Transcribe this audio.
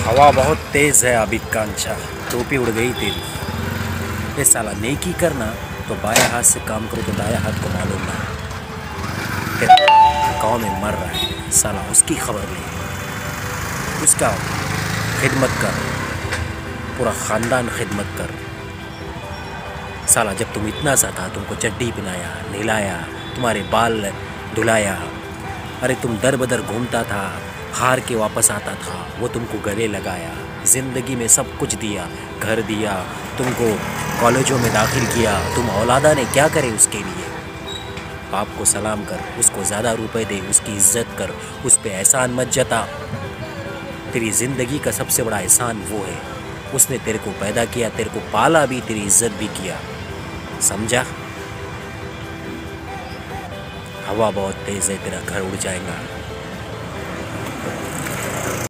हवा बहुत तेज़ है आबिद कांचा, टोपी उड़ गई तेरी। ये साला नेकी करना तो बाएं हाथ से काम करो तो दाएं हाथ को मालूम ना। तेरा गाँव में मर रहा है साला, उसकी खबर ले, उसका खिदमत कर, पूरा ख़ानदान खिदमत कर। साला जब तुम इतना सा था, तुमको चड्डी पिलाया, नहलाया, तुम्हारे बाल धुलाया। अरे तुम दर बदर घूमता था, हार के वापस आता था, वो तुमको गले लगाया। ज़िंदगी में सब कुछ दिया, घर दिया, तुमको कॉलेजों में दाखिल किया। तुम औलादा ने क्या करे उसके लिए? बाप को सलाम कर, उसको ज़्यादा रुपए दे, उसकी इज्जत कर, उस पे एहसान मत जता। तेरी ज़िंदगी का सबसे बड़ा एहसान वो है, उसने तेरे को पैदा किया, तेरे को पाला भी, तेरी इज्जत भी किया। समझा? हवा बहुत तेज़ है, तेरा घर उड़ जाएगा।